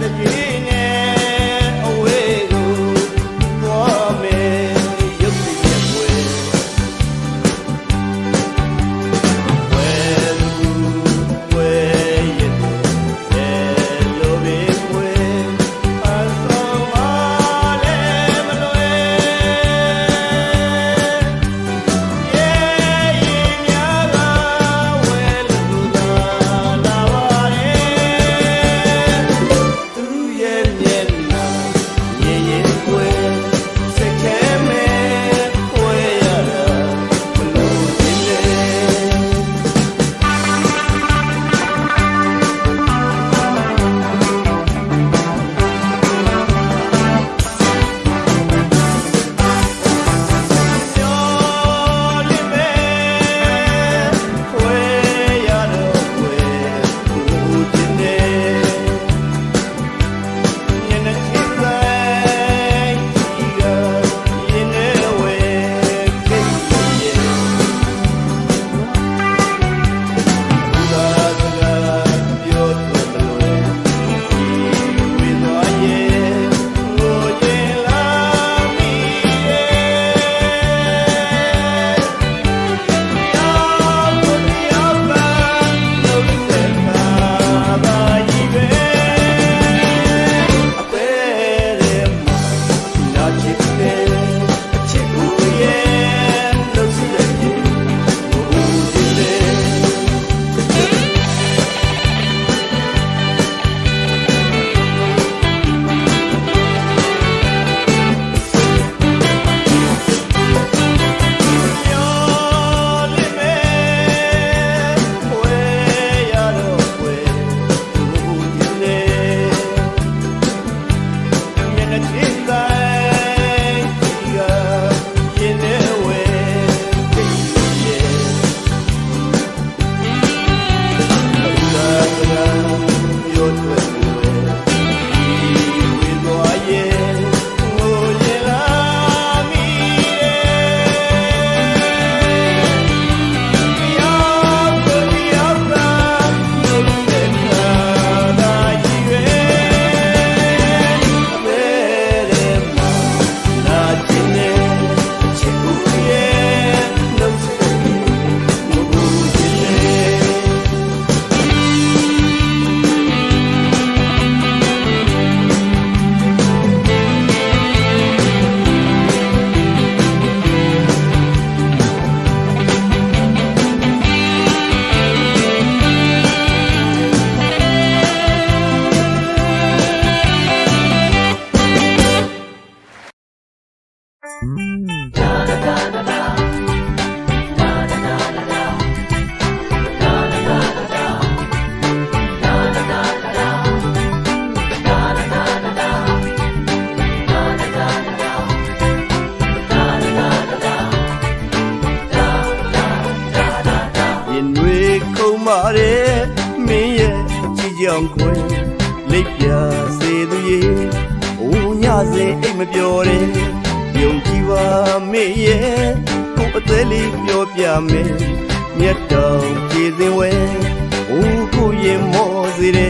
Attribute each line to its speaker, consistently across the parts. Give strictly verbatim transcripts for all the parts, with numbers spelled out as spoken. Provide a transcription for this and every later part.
Speaker 1: young queen, leap ya, say the year. Oh, Yaze, I'm a beauty. Young Kiva, me, yeah. Cook the leap, your piame. Yet down, kissing way. Oh, go ye more, zire.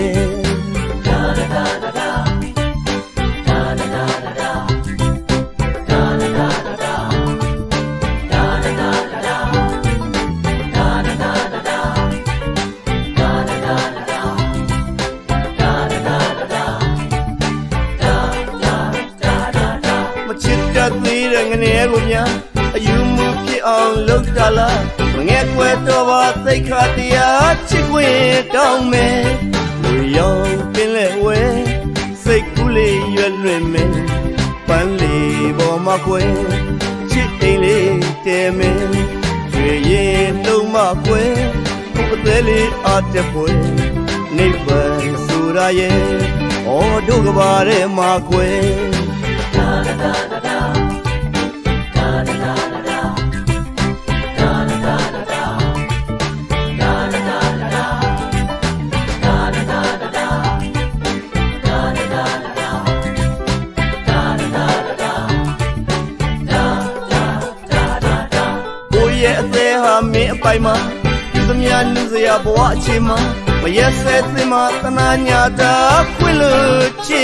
Speaker 1: Da da da da da. Da da da da da. Da da da da da. Da da da da da. Da da da da da. Da da da da da. Da da da da da. Da da da da da. Ma chit da tui da ngane ko nya. Ayu mu phit aung luk da la. Ma nghe kwe to ba sai kha tia chit kwin taung me. Lu yong pin le we. Sai ku le yue lwin me. Pan le bo ma kwe. Chit ain le te me. Chue yin long ma kwe. Ku te le a te kwe. Nibbaan sura ye. O do ka ba re ma kwe. Da da da da da. Da da da da da. Da da da da da. Da da da da da. Da da da da da. Da da da da da. Da da da da da. Da da da da da. Cô ye se ha me pai ma. Zum ya nu ya bo a chi ma. Ma ye se se ma ta na nya da kwi lu chi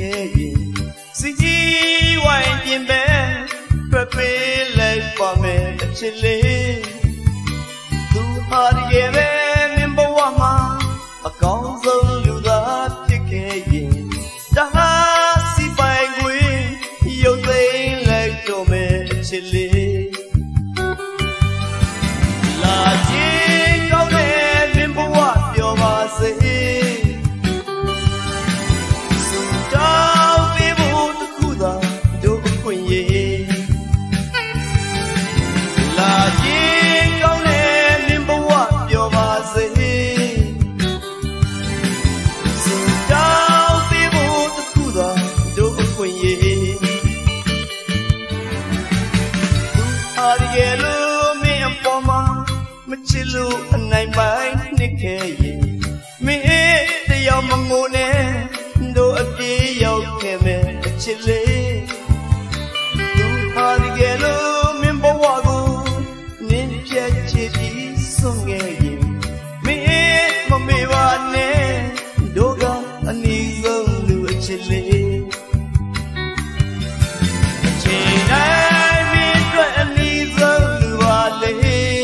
Speaker 1: ခဲ့စီကြီးဝိုင်းပြင်ပဲပြပေးလိုက်ပါမယ်အချစ်လေးသူဟာတကယ်ပဲမင်းဘဝမှာအကောင်းဆုံးလူသားဖြစ်ခဲ့ရင်ဒါဟာစီပိုင်ခွေရုပ်သိမ်းလိုက်တော့မယ်အချစ်လေးလာချင်းကောင်းတဲ့မင်းဘဝပျော်ပါစေချစ်လို့အနိုင်ပိုင်းနှစ်ခဲ့ရင်မင်းတယောက်မငိုနဲ့တို့အပြေးရောက်ခဲ့မယ်အချစ်လေးသူဟာဒီကယ်လို့မင်းဘဝကိုနင်းပြတ်ချစ်ပြီးဆုံးခဲ့ရင်မင်းမမေ့ပါနဲ့တို့ကအနည်းဆုံးလူအချစ်လေးအချိန်တိုင်းမင်းတို့အနည်းဆုံးလူပါလေ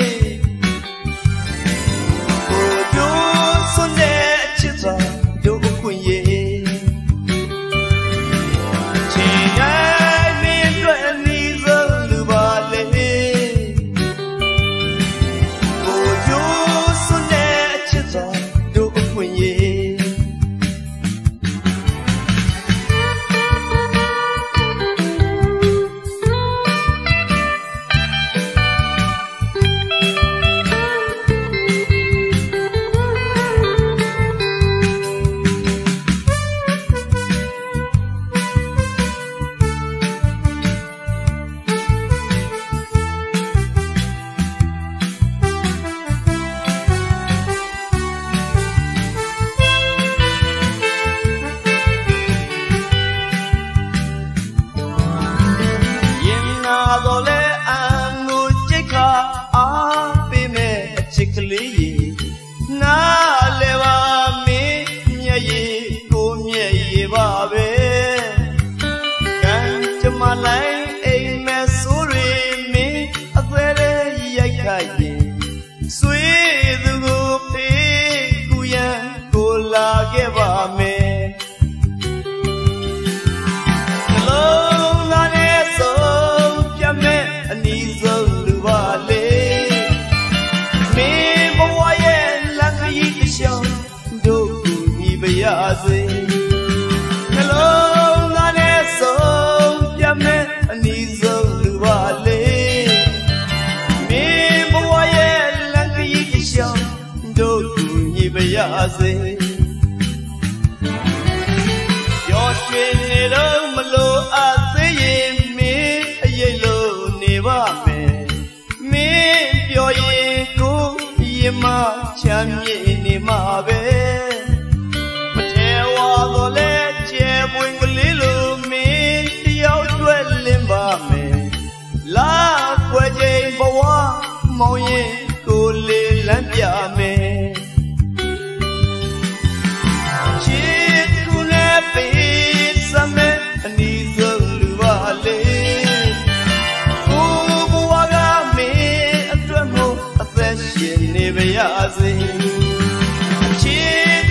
Speaker 1: တော့လဲအန်ကိုကြိတ်ခါအားပေးမဲ့အချစ်ကလေးနားလဲပါမင်းမျက်ရည်ကိုမျက်ရည်ပါပဲကံကြမလိုက်အိမ်မဲ့ဆိုရီမင်းအသေးလေးရိုက်ခိုက်ရင်ဆွေးသူကိုဖေးကူရန်ကိုလာခဲ့ပါမယ်ရစေနှလုံးသားနဲ့ဆုံးပြမဲ့အနည်းဆုံးလူပါလေမင်းဘဝရဲ့လမ်းခရီးတစ်လျှောက်တို့ကူညီပါရစေပြောရွှင်နေတော့မလို့အသေးရင်မင်းအရေးလို့နေပါမယ်မင်းပြောရင်ကိုရင်မချမ်းမြေ့နေမှာပဲတော့လဲကျဲပွင့်ကလေးလိုမင်းတယောက်ကျွဲလင်းပါမယ်လာခွဲချိန်ဘဝမောင်ရင်ကိုလေးလမ်းပြမယ်ချစ်ကူနဲ့ပေးစမယ်အနည်းဆုံးလူပါလေကိုဘဝကမင်းအတွက်မို့အသက်ရှင်နေပါရစေချစ်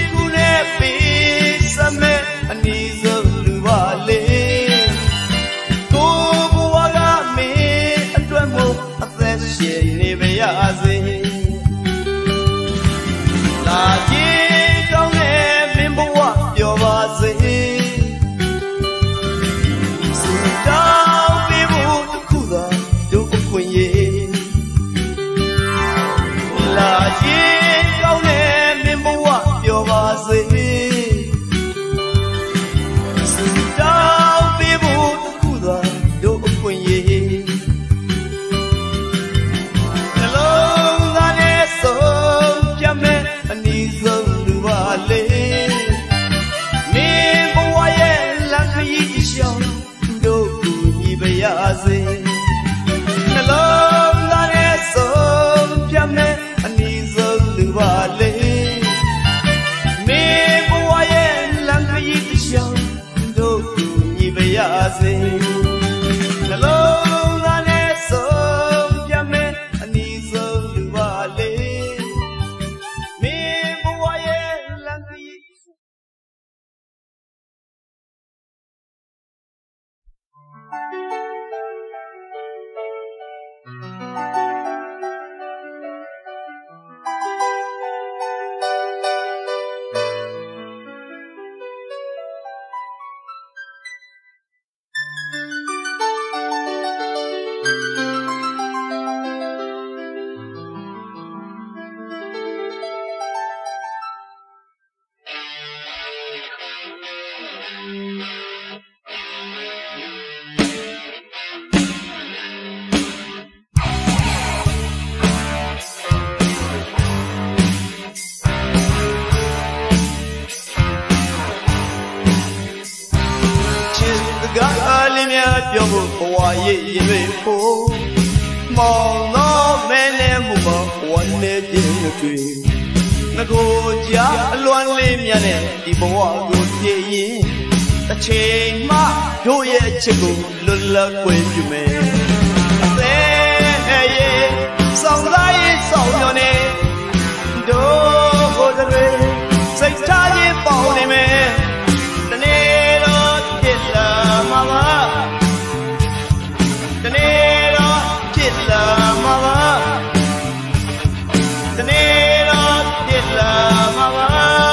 Speaker 1: ပြောဖို့ဘဝရဲ့ရည်ရွယ်ဖို့မောင်တော်မဲလဲမှုမဝမ်းနေခြင်းတွေ့ငကိုကြားအလွမ်းလေးမြတ်နဲ့ဒီဘဝကိုတည်ရင်တစ်ချိန်မှတို့ရဲ့ချစ်ကိုလွတ်လပ်ခွင့်ပြုမယ်အသေးရဲ့စောင့်စားရေးဆောင်မျှော်နေတို့ကိုယ်တွေစိတ်ထားခြင်းပေါနေမယ်တနေ့တော့ဖြစ်လာမှာပါတနေ့တော့ဖြစ်လာမှာပါတနေ့တော့ဖြစ်လာမှာပါ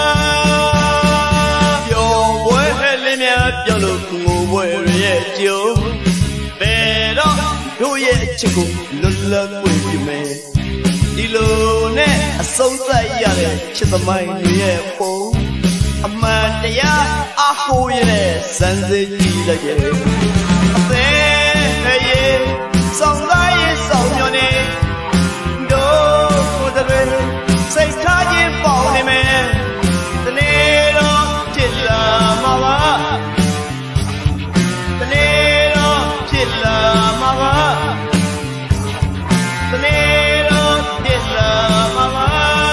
Speaker 1: ပျော်ပွဲလေးများပြောလို့ငိုပွဲရဲ့ကြုံဘယ်တော့တို့ရဲ့အချစ်ကိုလွတ်လပ်ခွင့်ပြုမယ်ဒီလိုနဲ့အဆုံးသတ်ရတဲ့ချစ်သမိုင်းတွေရဲ့ပုံအမှန်တရားအားကိုးရတဲ့စံစိတ်ကြည့်လိုက်ရဲ့အသေးရဲ့စောင့်စားရေးဆောင်မျှော်နေတို့ကိုယ်တွေစိတ်ထားခြင်းပေါနေမယ်တနေ့တော့ဖြစ်လာမှာပါတနေ့တော့ဖြစ်လာမှာပါတနေ့တော့ဖြစ်လာမှာပါ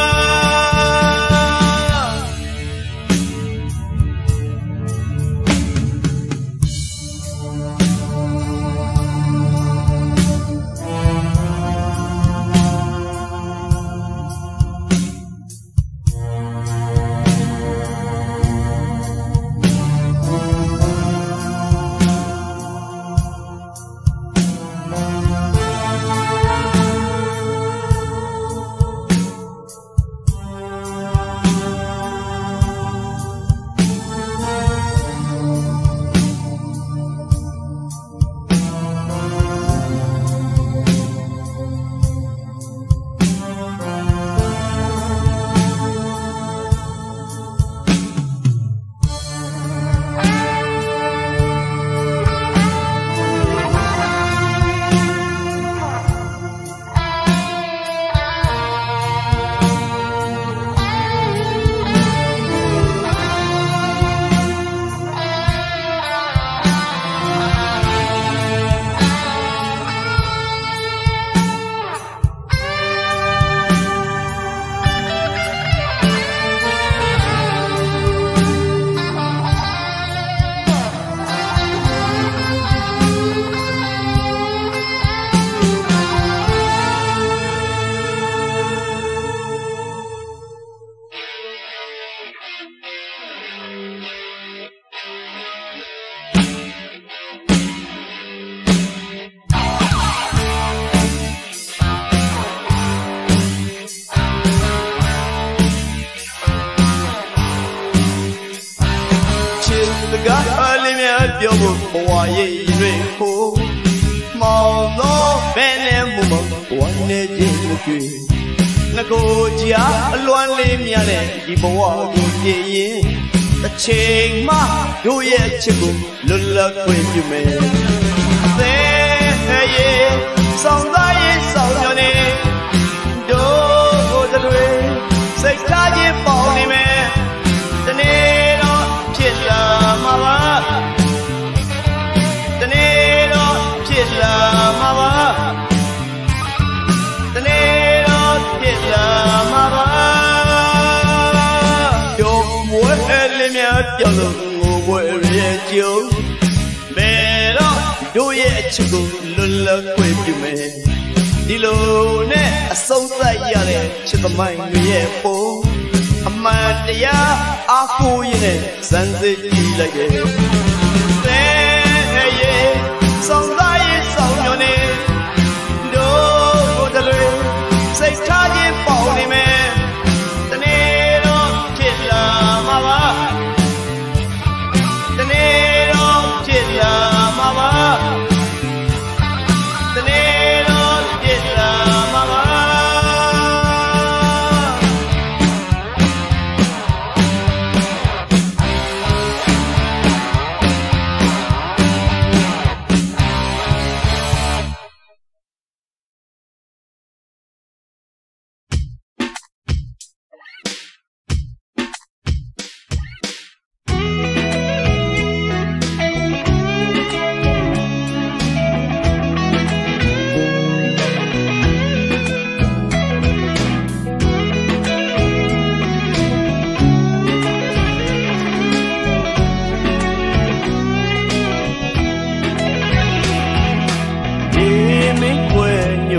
Speaker 1: ပြောဖို့ဘဝရဲ့ရည်ရွယ်ဖို့မောင်တော်ဘယ်နဲ့မှမဝမ်းနေခြင်းတွေ့ငကိုကြားအလွမ်းလေးများနဲ့ဒီဘဝကိုပြည့်ရင်တစ်ချိန်မှတို့ရဲ့ချစ်ကိုလွတ်လပ်ခွင့်ပြုမယ်အသေးရဲ့စောင့်စားရေးဆောင်မျှော်နေတို့ကိုယ်တွေစိတ်ထားခြင်းပေါနေမယ်တနေ့တော့ဖြစ်လာမှာပါတနေ့တော့ဖြစ်လာမှာပါတနေ့တော့ဖြစ်လာမှာပါကြုံဝဲလေးများပြောလို့ငိုပွဲရဲ့ကြုံဘယ်တော့တို့ရဲ့အချစ်ကိုလွတ်လပ်ခွင့်ပြုမယ်ဒီလိုနဲ့အဆုံးသတ်ရတဲ့ချစ်သမိုင်းတွေရဲ့ပုံအမှန်တရားအားကိုးရတဲ့စံစိတ်ကြည့်လိုက်ရဲ့စောင့်စားရေးဆောင်မျှော်နေတို့ကိုယ်တွေစိတ်ထားခြင်းပေါနေမယ်တနေ့တော့ဖြစ်လာမှာပါတနေ့တော့ဖြစ်လာမှာပါတနေ့တော့ဖြစ်လာမှာပါ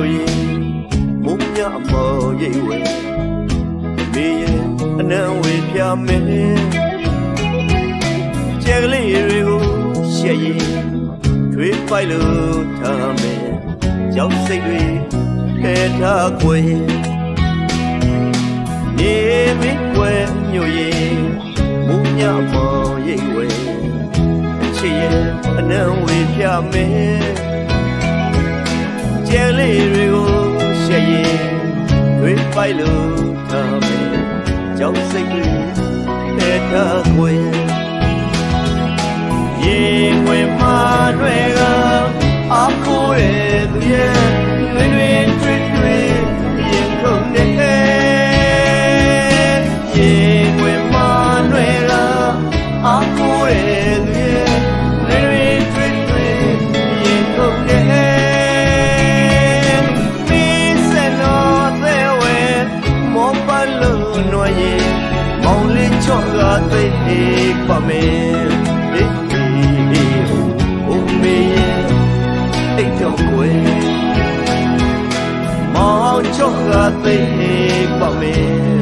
Speaker 1: မြို့ရင်မုံညမောရိတ်ဝဲမေရဲ့အနံဝေပြမယ်ကျဲကလေးတွေကိုရှက်ရင်ထွေးပိုက်လို့ထားမယ်ရောက်စိတ်တွေထဲထားခွေနေမင်းွယ်မြို့ရင်မုံညမောရိတ်ဝဲချစ်ရဲ့အနံဝေပြမယ်ကျဲလေးတွေကိုရှက်ရင်ထွေးပိုက်လို့ထားမယ်ရောက်စိတ်တွေထဲထားခွေရေဝင်မာတွေကအခုရဲ့သူရဲ့တွေတွေတွေတွေရင်ခုန်နေရေဝင်မာတွေကအခုရဲ့သူရဲ့တွေတွေတွေရင်ခုန်နေမိစနောသေးဝဲမောပလို့နွားရင်မောင်လေးချော့ကသိပါမယ်ချောကသိပါမယ်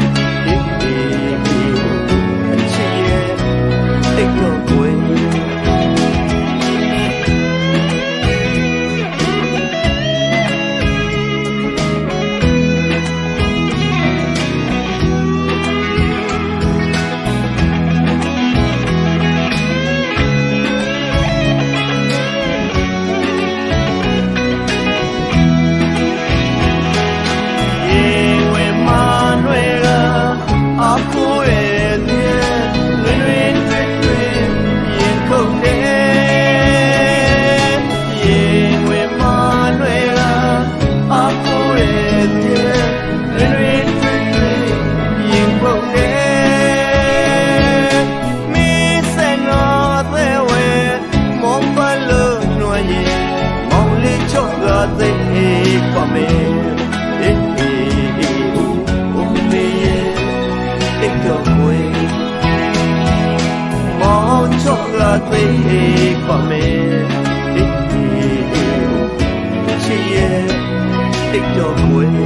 Speaker 1: အချစ်ရဲ့တိတ်တော့ကိုယ်ပါမယ်အေးအေးအေးဘုံမေရဲ့တိတ်တော့ကိုယ်မောင်ချောကသိပါမယ်အေးအေးအေးချစ်ရဲ့တိတ်တော့ကိုယ်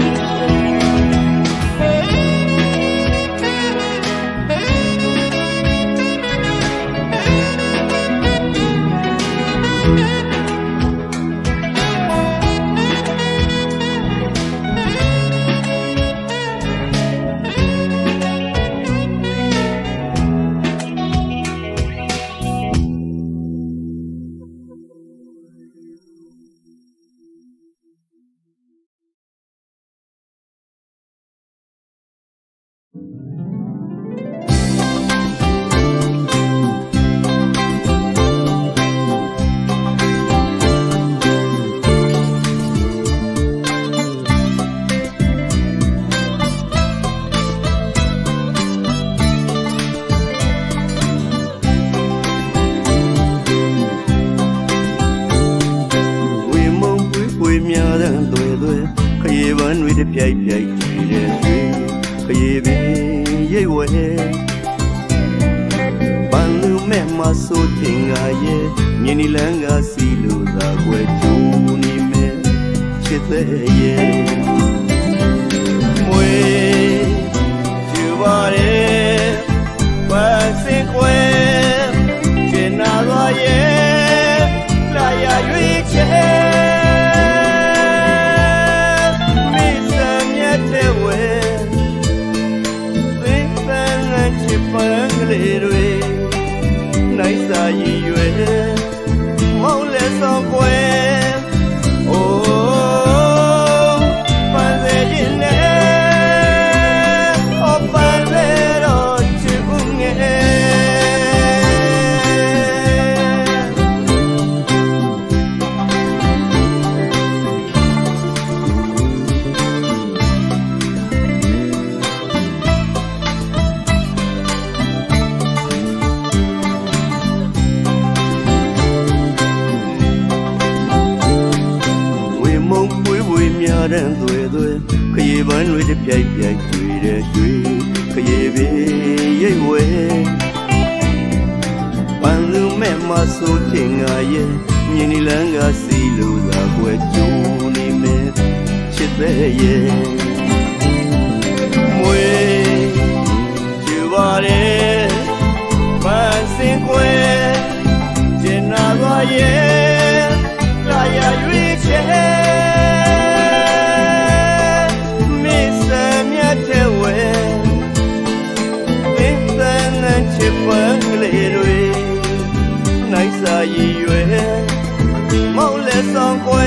Speaker 1: ပြိုက်ပြိုက်ကြည့်တဲ့ရွှေခရီးပင်ရိတ်ဝဲပန်းလူမဲ့မဆိုးတင်ငါရဲ့မြင်းနီလန်းကစီလိုသာွယ်ကျူနေမဲ့ချစ်တဲ့ရဲ့မွေကျူပါရဲ့ပန်းစင်ခွဲကျင်နာသွားရဲ့လာရရွေးချဲတွေနိုင်စာရည်ရွယ်မောင်လက်ဆောင်ကွယ်အိုးပန်းစေခြင်းနဲ့ဟောပန်းစေတော့ချစ်ဦးငယ်တန်းသွေသွေခရီးပန်းတွေတပြိုက်ပြိုက်တွေ့တဲ့ရွှေခရီးပင်ရိတ်ဝဲပန်းလူမဲ့မဆိုးတင်ငါရဲ့မြင်းနီလန်းကစီလိုသာွယ်ကျူနေမဲ့ ye mwe jubare pansin kwe jena wa ye la ya yui che mi se mye te we mi se na che pa le rwe nai sa yi yue mau le song kwe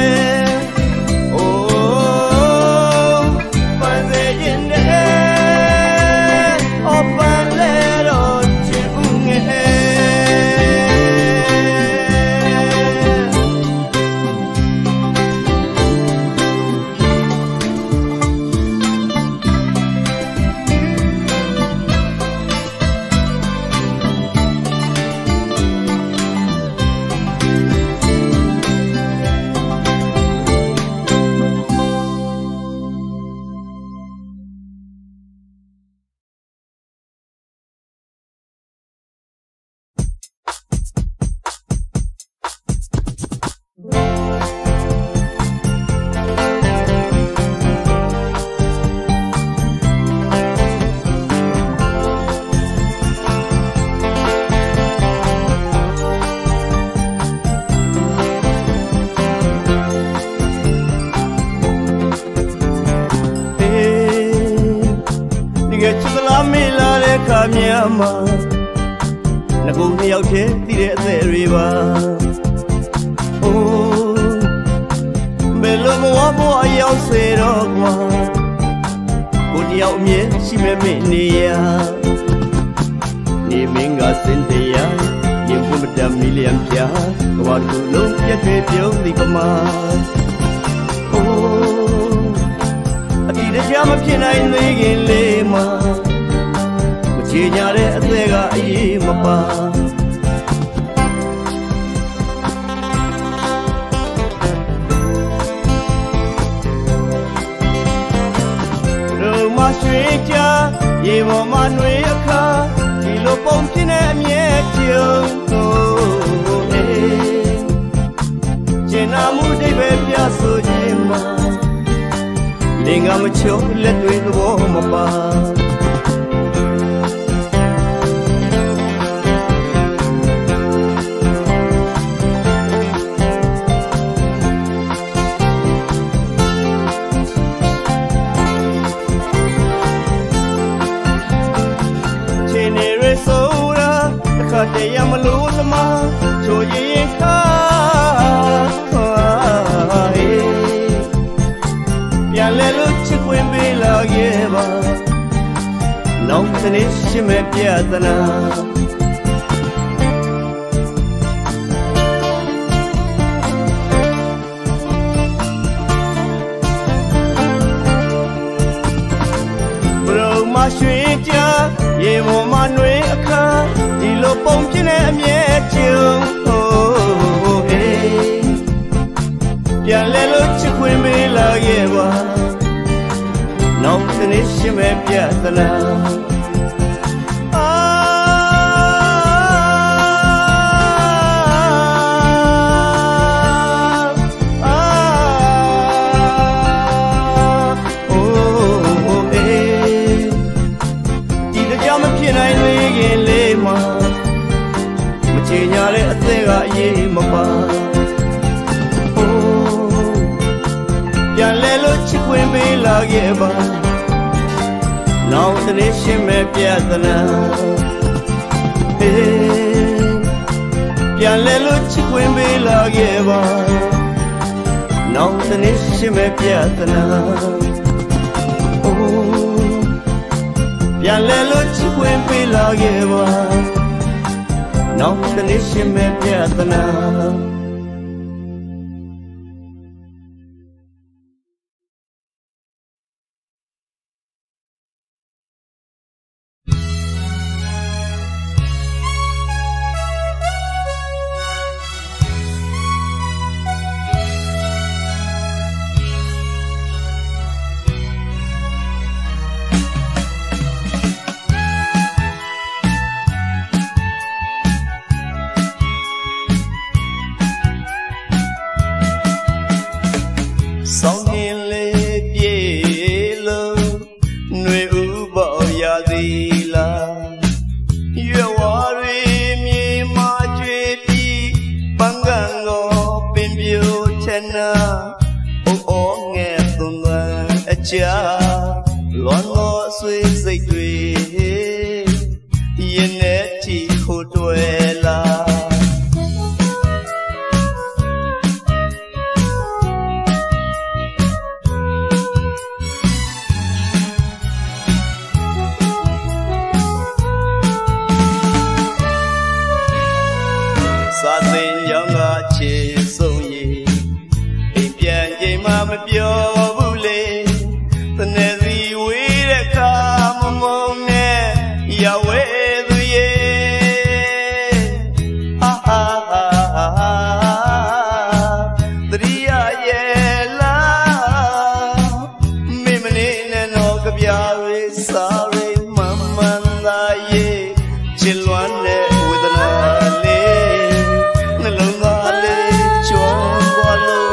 Speaker 1: Myanmar, na go ni out here, the river. Oh, below Moabo, I out say, oh, good out me, she may be near. Naming us in the yard, you put a million jar, what to look at the command. Oh, I did a jam of China in Lima. Nyare atega I mapa Ro ma shwe cha ye mo ma nwe akha di lo pom chin ne amye chiu eh Chena mu dai be pya so chin ma Linga ma chou let twe thaw ma pa Yam lulma, so ye car. Yalelu chikwimbi la yeva. No finish me piatana. Bro, my sweet ya, ye won't man way a car. Lo pom chin ne amye chiu oh eh pya le lo chikwin be la ye ba naw tne shin me pya tala Nyare atega ye mapa Oh Ya lelo chikwin be la ye ba Now tne shin me pyatana Eh Ya lelo chikwin be la ye ba Now tne shin me pyatana Oh Ya lelo chikwin be la ye ba No, the nation may be at the now. na ô ô nghe tuần văn cha loan ngõ suy dây tùy yên nét chỉ khô tuổi là sa tình nhau ngã chỉ sông gì emပြန်ချိန်မှမပြောဘူးလေတနေ့စီဝေးတဲ့ခါမမုံနဲ့ရဝဲသူရဲ့ဟာဟာဟာတရိယာရဲ့လားမိမလေးနဲ့တော့ကြပြရဲစားရဲမမန်သာရဲ့ချစ်လွမ်းတဲ့ဝေဒနာလေးနှလုံးသားလေးချွန်သွားလို့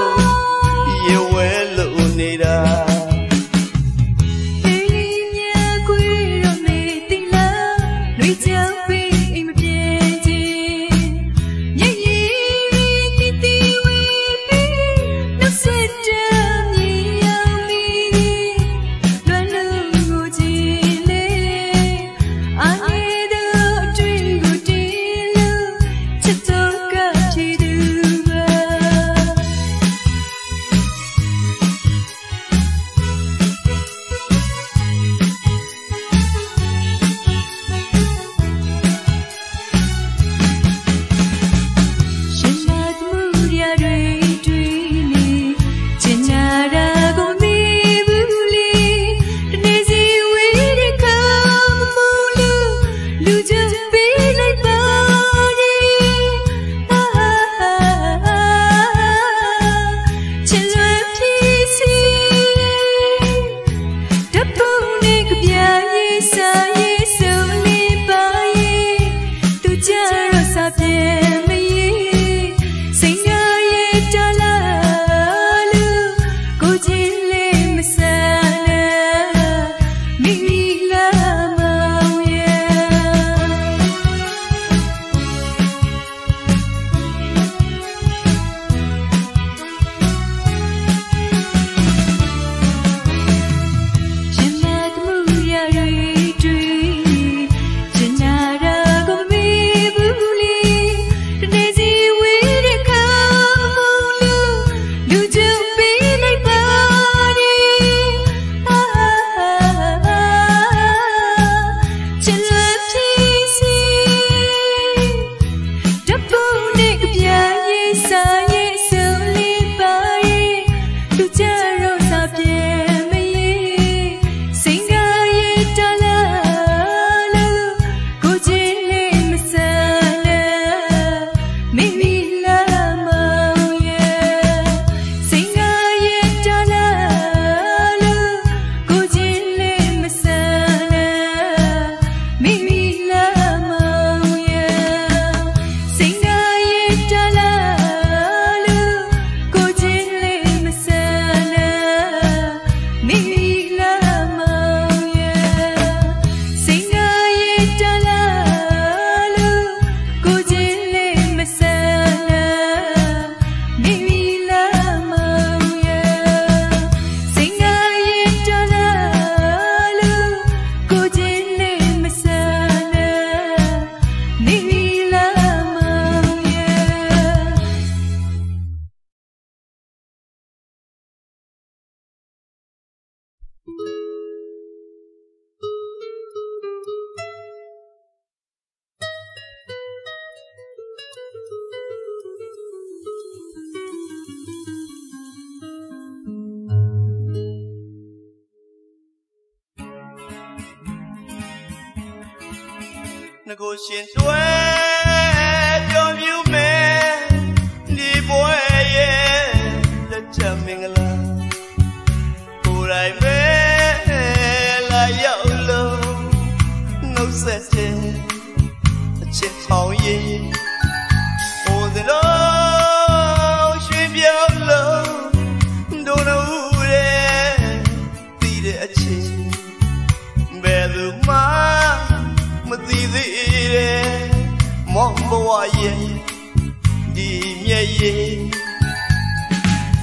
Speaker 1: ကိုရှင်တွဲပြောပြူမယ်ဒီပွဲရဲ့လက်ချက်မင်္ဂလာကိုယ်တိုင်ပဲလာရောက်လို့နှုတ်ဆက်တဲ့အချစ်အောင်ရင်ဟိုစလုံးရွှေပြောင်းလို့ဒုံလို့တဲ့တည်တဲ့အချစ်ဘယ်သူမှမသိသေးတဲ့မောင်ဘဝရဲ့ဒီမြဲရဲ့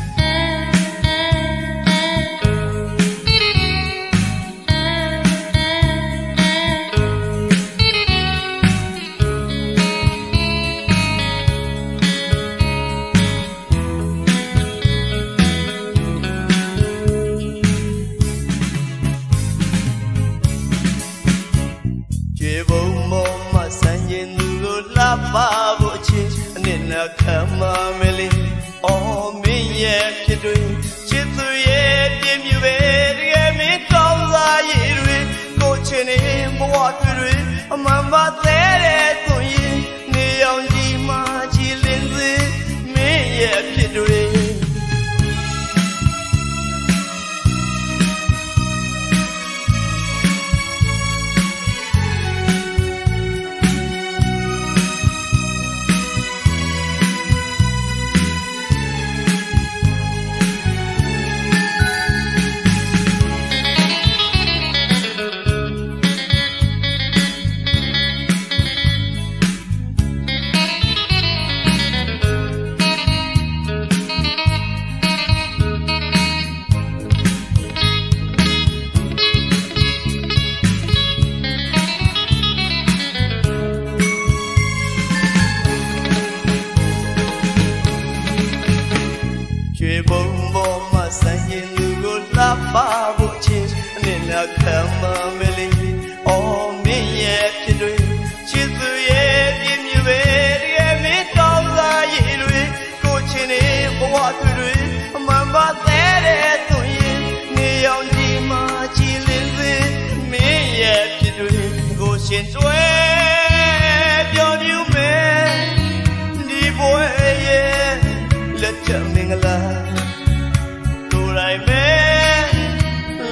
Speaker 1: Mameli, oh me, yeah, Kidry, Chitsu, Dim you, me, Tomza, you, coaching him, what to do, a mama there to you, Neon Jima, Chilinzi, me, yeah, Kidry.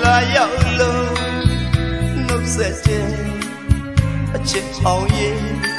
Speaker 1: Oh yeah.